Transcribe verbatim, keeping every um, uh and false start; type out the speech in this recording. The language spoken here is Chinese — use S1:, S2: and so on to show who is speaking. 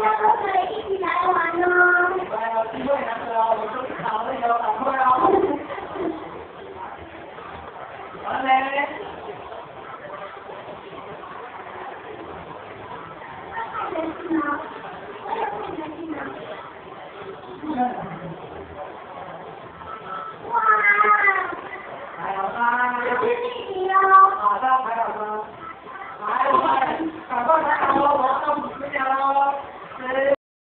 S1: 家都可以一起来玩哦。
S2: 来，有机会难得哦，我们搞的有赶快哦。完嘞。
S1: 哇！
S2: 还有吗？
S1: 这是弟弟哦。
S2: 好的，还有吗？来，快，赶快来哦，我要到五十秒喽。